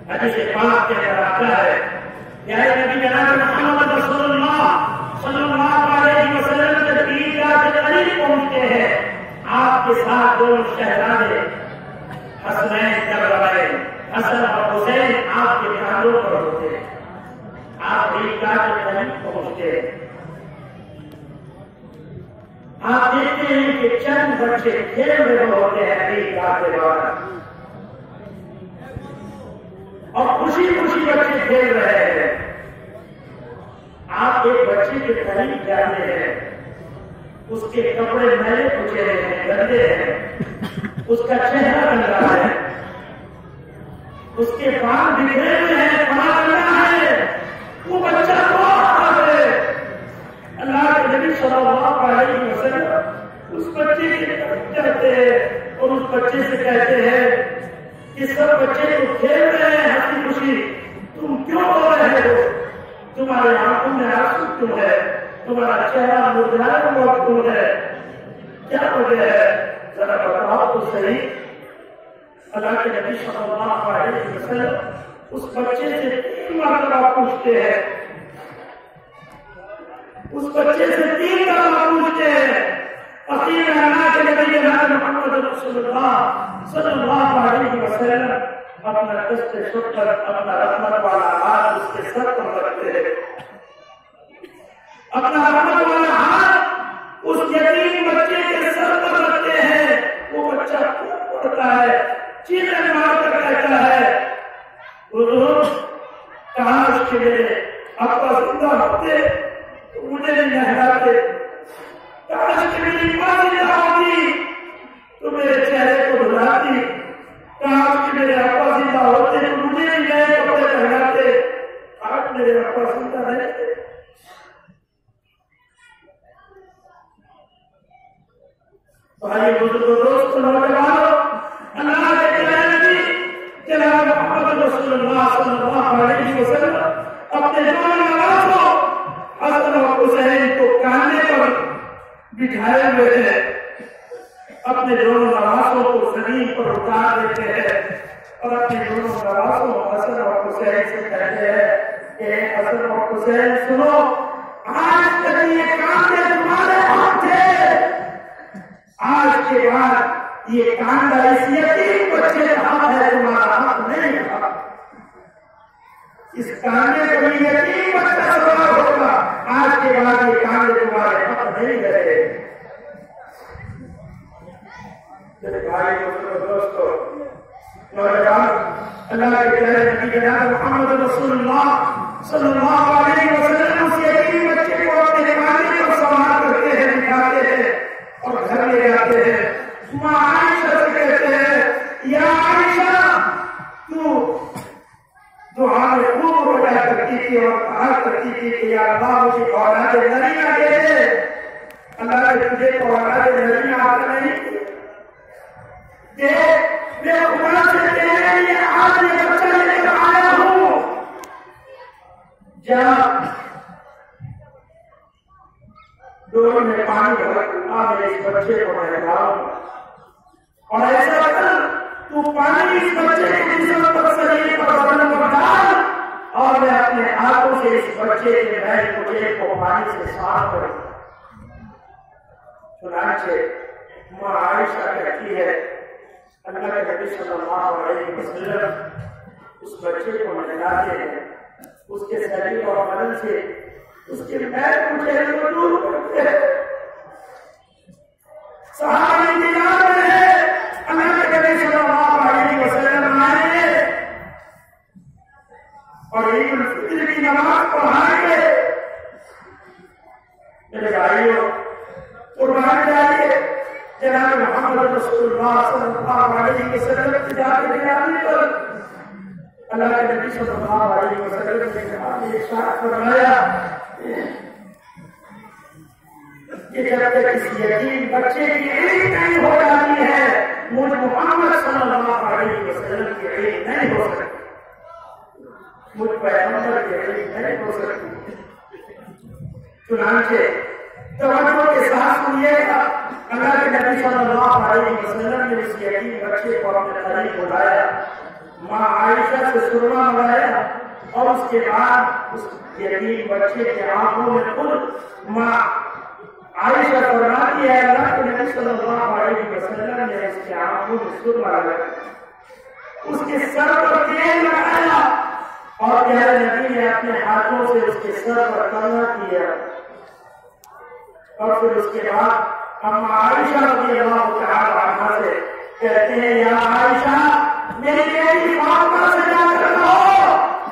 حدیث پاک کے اندر آتا ہے پیارے نبی جناب محمد رسول اللہ صلی اللہ علیہ وسلم جب عیدگاہ کے قریب پہنچتے ہیں آپ کے ساتھ دو شہزادے حسنین کربلائے حسن اور حسین آپ کے کاندھوں پر ہوتے ہیں. آپ عیدگاہ کے قریب پہنچتے ہیں. آپ دیکھتے ہیں کہ چند بچے کھیل رہے ہوتے ہیں عیدگاہ کے بعد اور خوشی خوشی بچے کھیل رہے ہیں. آپ ایک بچے کے قریب جاتے ہیں. اس کے کپڑے میلے کچے ہیں, گندے ہیں, اس کا چہرہ گندا ہے, اس کے بال بکھرے ہوئے ہیں, پڑا رہا ہے. وہ بچہ رو رہا ہے. اللہ کے نبی صلی اللہ علیہ وسلم اس بچے کی طرف جاتے ہیں اور اس بچے سے کہتے ہیں کہ سب بچے تو کھیل رہے ہیں ہنسی خوشی, تم کیوں رو رہے ہو؟ تمہارے آنکھوں میں آنسو کیوں ہے؟ تمہارا چہرہ مرجھایا ہوا کیوں ہے؟ کیا وجہ ہے؟ ذرا بتاؤ تو صحیح. اللہ کے نبی صلی اللہ علیہ وسلم اس بچے سے 3 مرتبہ پوچھتے ہیں. اس بچے سے 3 مرتبہ پوچھتے ہیں. اخیر اللہ کے نبی جناب محمد رسول اللہ صلی اللہ علیہ وسلم اپنا دست شکر, اپنا رحمت والا ہاتھ اس کے سر پر رکھتے ہیں. اپنا رحمت والا ہاتھ اس یتیم بچے کے سر پر رکھتے ہیں. وہ بچہ پڑھتا ہے, چیخیں مار کر کہتا ہے, حضور کاش کہ میرے ابا زندہ ہوتے تو مجھے نہیں نہلاتے, کاش کہ میری ماں زندہ ہوتی تو میرے چہرے کو دھلاتی, کاش کہ میرے ابا زندہ ہوتے تو مجھے نہیں نئے کپڑے پہناتے. آج میرے ابا زندہ رہتے. بھائی بزرگوں, دوستوں, نوجوانوں, اللہ کے پیارے نبی جناب محمد رسول اللہ صلی اللہ علیہ وسلم اپنے دونوں نوازوں حسن اور حسین کو کاندھے پر بٹھائے ہوئے ہیں. اپنے دونوں نوازوں کو زمین پر اتار دیتے ہیں اور اپنے دونوں نوازوں حسن اور حسین سے کہتے ہیں کہ حسن اور حسین سنو, آج تک یہ کاندھے تمہارے ہاتھ تھے, آج کے بعد یہ کاندھا اس یتیم بچے کا ہاتھ ہے, تمہارا ہاتھ نہیں تھا. اس کاندھے کو یہ یتیم بچہ سوار ہوگا, آج کے بعد یہ کاندھے تمہارے ہاتھ نہیں رہے. بھائی دوستو, نوجوان, اللہ کے پیارے نبی جناب محمد رسول اللہ صلی اللہ علیہ وسلم اس یتیم بچے کو اپنے کاندھے پر سوار کرتے ہیں, دکھاتے ہیں اور گھر لے جاتے ہیں. ماں عائشہ سے کہتے ہیں, یا عائشہ تو دعا میں خوب رویا کرتی تھی اور کہا کرتی تھی کہ یا اللہ مجھے اولاد نریاں دے دے. اللہ نے تجھے اولاد نریاں آتا نہیں دے, میں خدا سے تیرے لیے آج یہ بچہ لے کر آیا ہوں. جا ڈور میں پانی بھر میں اس بچے کو نہلاؤں اور ایسا کر تو پانی اس بچے کے جسم پر شریر پر بدن پر ڈال اور میں اپنے ہاتھوں سے اس بچے کے میل کچیل کو پانی سے صاف کروں. چنانچہ ماں عائشہ کہتی ہے, اللہ کے نبی صلی اللہ علیہ وسلم اس بچے کو نہلاتے ہیں, اس کے شریر اور بدن سے اس کے میل کچیل کو دور کرتے ہیں. صحابہ انتظار میں ہے, اللہ کے نبی صلی اللہ علیہ وسلم آئے اور عید الفطر کی نماز پڑھائیں گے. میرے بھائیوں, قربان جائیے جناب محمد رسول اللہ صلی اللہ علیہ وسلم کی ذات گرامی پر اللہ کے نبی صلی اللہ علیہ وسلم نے ارشاد فرمایا کہ جب تک کسی یتیم بچے کی عید نہیں ہو جاتی ہے, مجھ محمد صلی اللہ علیہ وسلم کی عید نہیں ہو سکتی, مجھ پیغمبر کی عید نہیں ہو سکتی. چنانچہ توجہ کے ساتھ سنیے گا, اللہ کے نبی صلی اللہ علیہ وسلم نے اس یتیم بچے کو اپنے قریب بلایا, ماں عائشہ سے سرما منگایا اور اس کے بعد اس یتیم بچے کے آنکھوں میں خود ماں عائشہ فرماتی ہے اللہ کے نبی صلی اللہ علیہ وسلم نے اس کے آنکھوں میں سرما لگایا، اس کے سر پر تیل لگایا اور پیارے نبی نے اپنے ہاتھوں سے اس کے سر پر کنگا کیا، اور پھر اس کے بعد ہم عائشہ رضی اللہ تعالی عنہا سے کہتے ہیں یا عائشہ میری بیٹی فاطمہ سے جا کر کہو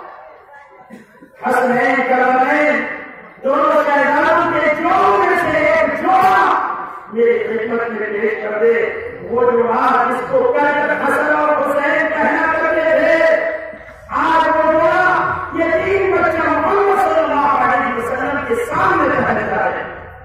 حسنین کرمین دونوں شہزادوں کے جوڑوں میں سے ایک جوڑا میری خدمت میں پیش کر دے، وہ جوڑا جس کو کر حسن اور حسین پہنا کرتے تھے آج وہ جوڑا یتیم بچہ محمد صلی اللہ علیہ وسلم کے سامنے پہنتا ہے۔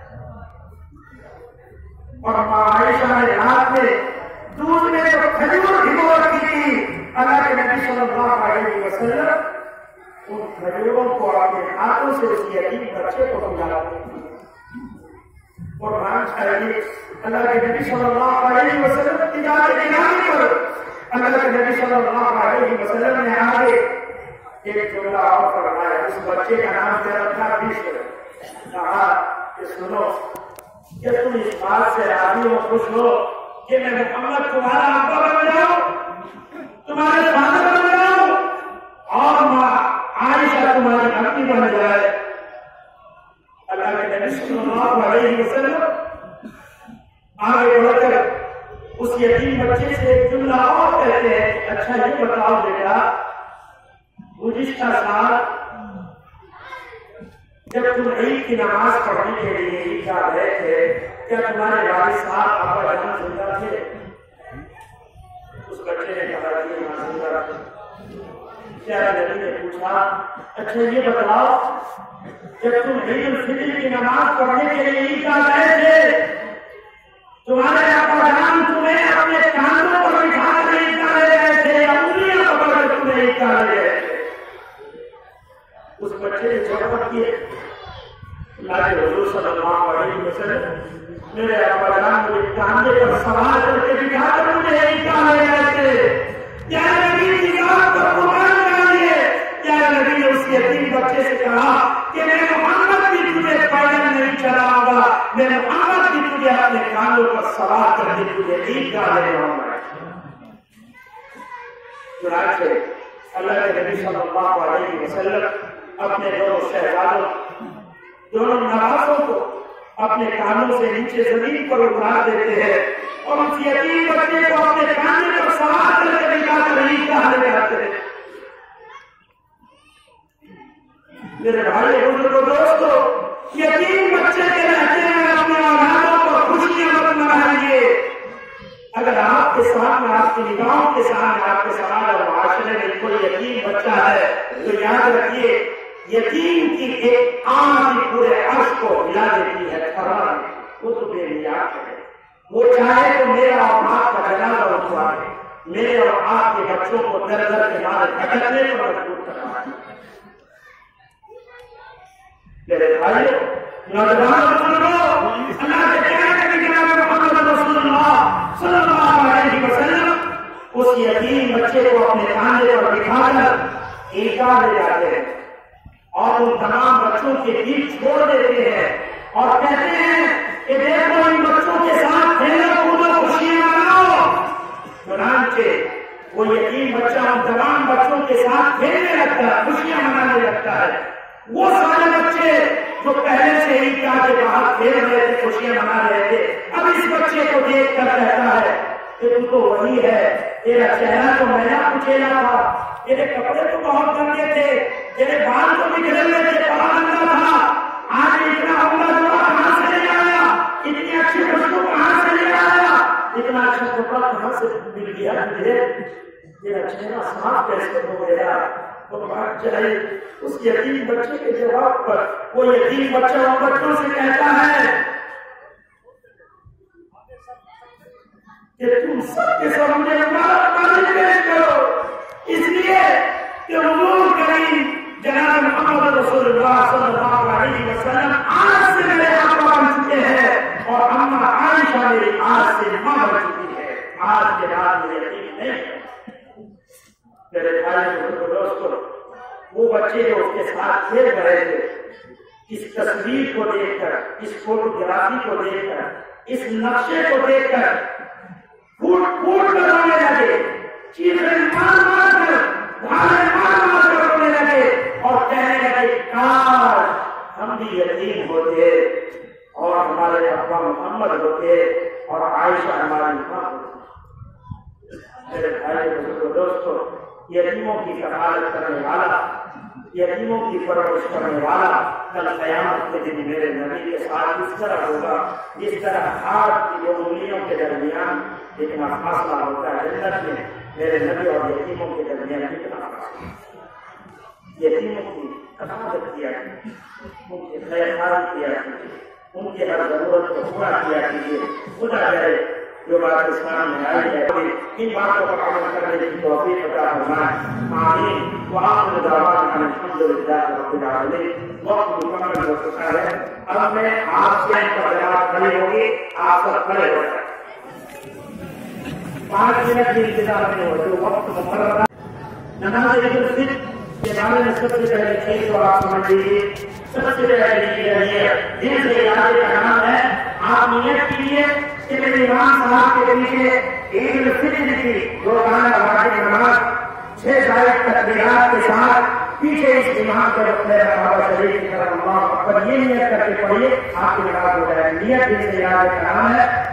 اور ماں عائشہ نے رات میں دودھ میں جو کھجور بھگو رکھی تھی اللہ کے نبی صلی اللہ علیہ وسلم ان کھجوروں کو اپنے ہاتھوں سے اس یتیم بچے کو کھلاتے تھے۔ اور مان چاہیے اللہ کے نبی صلی اللہ علیہ وسلم کی ذات الہی پر اللہ کے نبی صلی اللہ علیہ وسلم نے آگے ایک جملہ اور فرمایا، اس بچے کا نام کیا رکھا؟ بشر۔ کہا کہ سنو کہ تم اس بات سے راضی ہو، خوش ہو کہ میں محمد تمہارا ابا بن جاؤں، تمہارے فادر بن جاؤں اور ماں عائشہ تمہاری امی بن جائے۔ اللہ کے نبی صلی اللہ علیہ وسلم آگے بڑھ کر اس یتیم بچے سے ایک جملہ اور کہتے ہیں، اچھا یہ بتاؤ بیٹا گزشتہ سال جب تم عید کی نماز پڑھنے کے لیے عیدگاہ گئے تھے کیا تمہارے والد صاحب ابا جان زندہ تھے؟ اس بچے نے کہا کہ ہاں زندہ تھے۔ پیارے نبی نے پوچھا اچھا یہ بتاؤ جب تم عید الفطر کی نماز پڑھنے کے لیے عیدگاہ گئے تھے تمہارے ابا جان تمہیں اپنے کاندھوں پر بٹھا کر عیدگاہ لے گئے تھے یا انگلیاں پکڑ کر تمہیں عیدگاہ لے گئے تھے؟ اس بچے نے جواب کیا اللہ کے حضور صلی اللہ علیہ وسلم میرے ابا جان مجھے کاندھے پر سوار کر کے بٹھا کر مجھے عیدگاہ لے گئے تھے۔ پیارے نبی کی ذات پر قربان جائیے، پیارے نبی نے اس یتیم بچے سے کہا کہ میں محمد بھی تجھے پیدل نہیں چلاؤں گا، میں محمد بھی تجھے اپنے کاندھوں پر سوار کر کے تجھے عیدگاہ لے جاؤں گا۔ چنانچہ اللہ کے نبی صلی اللہ علیہ وسلم اپنے دونوں شہزادوں دونوں نوازوں کو اپنے کانوں سے نیچے زمین پر اتار دیتے ہیں اور اس یتیم بچے کو اپنے کانے پر سوار کر کے بٹھا کر عیدگاہ لے جاتے ہیں۔ میرے بھائی بزرگوں دوستو یتیم بچے کے رہتے ہیں اپنے اولادوں کو خوشیاں مت منائیے۔ اگر آپ کے سامنے آپ کی نگاہوں کے سامنے آپ کے سماج اور معاشرے میں کوئی یتیم بچہ ہے تو یاد رکھیے یتیم کی ایک آن پورے عرش کو ہلا دیتی ہے، فرمان وہ تو بے نیاز ہے، وہ چاہے تو میرا اور آپ کا جنازہ اٹھوائے، میرے اور آپ کے بچوں کو در در کے مارے بھٹکنے پر مجبور کرنا۔ میرے بھائیوں نوجوان بزرگوں اللہ کے پیارے نبی جناب محمد رسول اللہ صلی اللہ علیہ وسلم اس یتیم بچے کو اپنے کاندھے پر بٹھا کر عیدگاہ لے جاتے ہیں اور ان تمام بچوں کے بیچ چھوڑ دیتے ہیں اور کہتے ہیں کہ دیکھو ان بچوں کے ساتھ کھیلو کودو خوشیاں مناؤ۔ چنانچہ وہ یتیم بچہ ان تمام بچوں کے ساتھ کھیلنے لگتا ہے، خوشیاں منانے لگتا ہے۔ وہ سارے بچے جو پہلے سے ہی کیا کے باہر کھیل رہے تھے، خوشیاں منا رہے تھے، اب اس بچے کو دیکھ کر کہتا ہے کہ تم تو وہی ہے، تیرا چہرہ تو میلا کچیلا تھا، تیرے کپڑے تو بہت گندے تھے، تیرے بال تو بکھرے ہوئے تھے، بڑا گندا تھا، آج اتنا عمدہ جوڑا کہاں سے لے آیا، اتنی اچھی خوشبو کہاں سے لے آیا، اتنا اچھا کپڑا کہاں سے مل گیا تجھے، تیرا چہرہ صاف کیسے ہو گیا؟ اور بات چاہے اس یتیم بچے کے جواب پر وہ یتیم بچہ ان بچوں سے کہتا ہے کہ تم سب کے سامنے مبارکبادی پیش کرو، اس لیے کہ حضور کریم جناب محمد رسول اللہ صلی اللہ علیہ وسلم آج سے میرے آقا بن چکے ہیں اور اماں عائشہ میری آج سے ماں بن چکی ہے، آج کے بعد میرے یتیم نہیں ہے۔ میرے بھائی دوستوں، وہ بچے جو اس کے ساتھ کھیل رہے تھے، اس تصویر کو دیکھ کر، اس فوٹوگرافی کو دیکھ کر، اس نقشے کو دیکھ کر پھوٹ پھوٹ کر رونے لگے، چیخیں مار مار کر، دھاڑیں مار مار کر رونے لگے اور کہنے لگے کاش ہم بھی یتیم ہوتے اور ہمارے ابا محمد ہوتے اور عائشہ ہماری ماں ہوتی۔ میرے بھائی دوستوں، یتیموں کی کفالت کرنے والا، یتیموں کی پرورش کرنے والا کل قیامت کے دن میرے نبی کے ساتھ اس طرح ہوگا جس طرح ہاتھ کی دو انگلیوں کے درمیان جتنا فاصلہ ہوتا ہے جنت میں، میرے نبی اور یتیموں کے درمیان کتنا فاصلہ۔ یتیموں کی کفالت کیا کیجیے، ان کی خیرخواہی کیا کیجیے، ان کی ہر ضرورت کو پورا کیا کیجیے۔ خدا کرے جو بات اسلام میں آئی ہے ان باتوں پر عمل کرنے کی توفیق عطا فرمائے، آمین۔ وآخر دعوانا ان الحمد للہ رب العالمین۔ وقت مکمل ہو چکا ہے، اب میں آپ سے جواب کھڑی ہوگی، آپ سب کھڑے ہو جائیں، 5 منٹ کی انتظار میں ہو جو وقت مقرر ہے۔ نماز عید الفطر کے بارے میں سب سے پہلے چیز تو آپ سمجھ لیجیے، سب سے پہلے یہ دن سے یاد کا نام ہے، آپ نیت کیجیے کہ میرے امام صاحب کے پیچھے عید الفطر کی روزانہ واجب نماز 6 زائد تکبیرات کے ساتھ پیچھے اس امام کے رکھ شریف کی طرف اللہ اکبر یہ نیت کر کے پڑھیے، آپ کی نماز ہو جائے گی۔ نیت دن سے یاد کا نام ہے۔